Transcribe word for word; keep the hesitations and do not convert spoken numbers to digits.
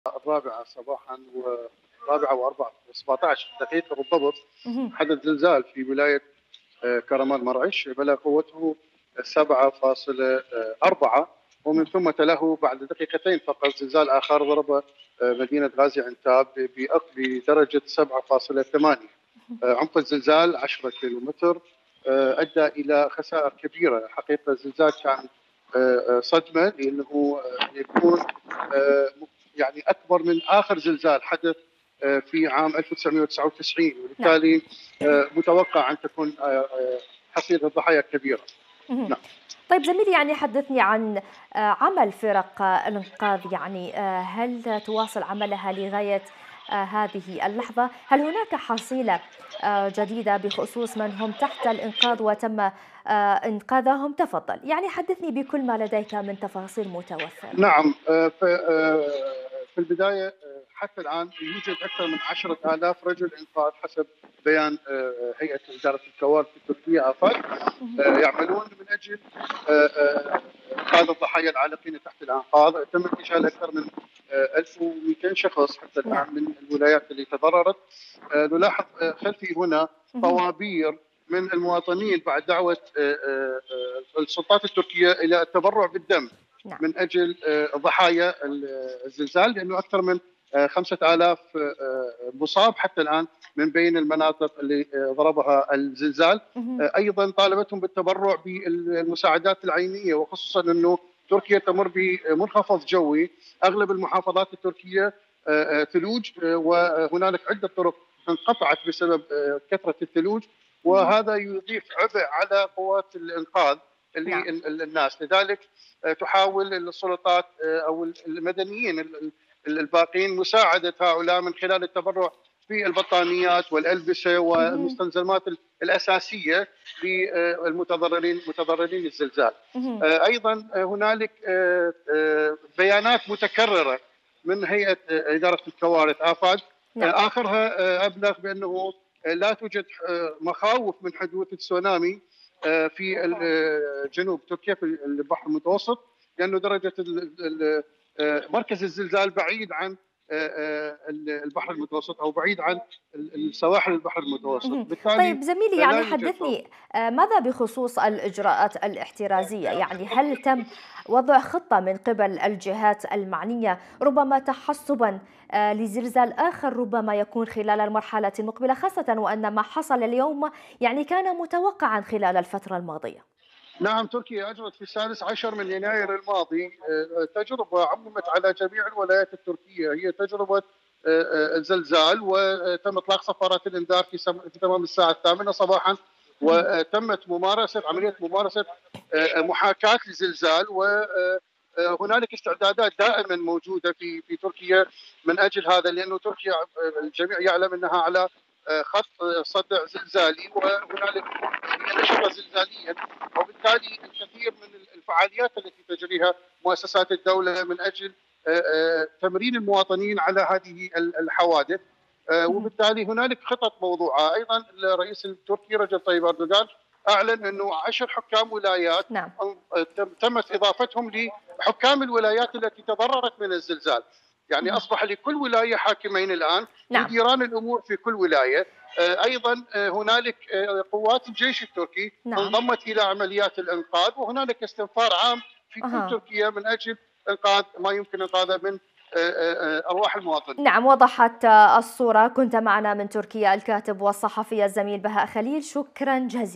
الرابعة صباحا والرابعة وأربع وسبعة عشر دقيقة بالضبط اهم. حدث زلزال في ولاية آه، كرمان مرعش بلغ قوته سبعة فاصلة أربعة، ومن نعم. ثم تله بعد دقيقتين فقط زلزال آخر ضرب آه، مدينة غازي عنتاب بأق- بدرجة سبعة فاصلة ثمانية. اهم. آه، عمق الزلزال عشرة كيلومتر. آه، أدى إلى خسائر كبيرة. حقيقة الزلزال كان آه، آه، صدمة، لأنه آه، يكون آه، يعني أكبر من آخر زلزال حدث آه، في عام ألف وتسعمئة وتسعة وتسعين، نعم. وبالتالي آه، متوقع أن تكون آه، آه، حصيلة الضحايا كبيرة. اهم. نعم. طيب زميلي، يعني حدثني عن آه، عمل فرق آه، الإنقاذ، يعني آه، هل تواصل عملها لغاية آه، هذه اللحظة؟ هل هناك حصيلة آه، جديدة بخصوص من هم تحت الإنقاذ وتم آه، إنقاذهم؟ تفضل، يعني حدثني بكل ما لديك من تفاصيل متوفرة. نعم. آه، ف- آه، في البداية آه، حتى الآن يوجد أكثر من عشرة آلاف رجل إنقاذ حسب بيان آه، هيئة إدارة الكوارث التركية آفاق، مهم. آه، يعملون من أجل آه، آه، إنقاذ الضحايا العالقين تحت الأنقاض. تم انتشال أكثر من آه، ألف ومئتين شخص حتى الآن نعم. من الولايات اللي تضررت. آه، نلاحظ آه، خلفي هنا مهم. طوابير من المواطنين بعد دعوة آه، آه، آه، السلطات التركية إلى التبرع بالدم نعم. من اجل آه، ضحايا الزلزال، لانه اكثر من آه، خمسة آلاف آه، مصاب حتى الان من بين المناطق اللي آه، ضربها الزلزال. مهم. آه، ايضا طالبتهم بالتبرع بالمساعدات العينيه، وخصوصا انه تركيا تمر بمنخفض جوي. اغلب المحافظات التركيه آه، آه، ثلوج، آه، وهنالك عده طرق انقطعت بسبب آه، كثره الثلوج، مهم. وهذا يضيف عبء على قوات الانقاذ نعم. للناس. لذلك تحاول السلطات او المدنيين الباقين مساعده هؤلاء من خلال التبرع في البطانيات والالبسه مهم. والمستلزمات الاساسيه للمتضررين متضررين الزلزال. مهم. ايضا هنالك بيانات متكرره من هيئه اداره الكوارث آفاق، نعم. اخرها ابلغ بانه لا توجد مخاوف من حدوث تسونامي في جنوب تركيا في البحر المتوسط، لانه درجه مركز الزلزال بعيد عن البحر المتوسط، او بعيد عن السواحل البحر المتوسط، اهم. بالتالي طيب زميلي، لا يعني يوجد خوف. حدثني آآ ماذا بخصوص الإجراءات الاحترازية؟ يعني هل تم وضع خطة من قبل الجهات المعنية، ربما تحسُّبًا آآ لزلزال آخر ربما يكون خلال المرحلة المقبلة، خاصةً وأن ما حصل اليوم يعني كان متوقعًا خلال الفترة الماضية؟ نعم، تركيا أجرت في السادس عشر من يناير الماضي آه، تجربة عممت على جميع الولايات التركية. هي تجربة آه، آه، زلزال، وتم إطلاق صفارات الإنذار في سم- في تمام الساعة الثامنة صباحا، اهم. وتمت ممارسة عملية ممارسة آه، محاكاة لزلزال. وهنالك استعدادات دائما موجودة في في تركيا من أجل هذا، لأنه تركيا آه، الجميع يعلم أنها على آه، خط آه، صدع زلزالي، وهنالك هي نشطة زلزاليا، وبالتالي الكثير من الفعاليات التي تجريها مؤسسات الدولة من أجل آه، آه، تمرين المواطنين على هذه الحوادث. آه، اهم. وبالتالي هنالك خطط موضوعة. أيضا الرئيس التركي رجب طيب أردوغان أعلن أنه عشر حكام ولايات نعم. آه، تمت إضافتهم لحكام الولايات التي تضررت من الزلزال. يعني اهم. أصبح لكل ولاية حاكمين الآن نعم. يديران الأمور في كل ولاية. آه، ايضا آه، هنالك آه، قوات الجيش التركي نعم. انضمت الى عمليات الانقاذ، وهنالك استنفار عام في كل أها. تركيا من اجل انقاذ ما يمكن انقاذه من آه، آه، آه، ارواح المواطنين. نعم، وضحت الصورة. كنت معنا من تركيا الكاتب والصحفي الزميل بهاء خليل، شكرا جزيلا.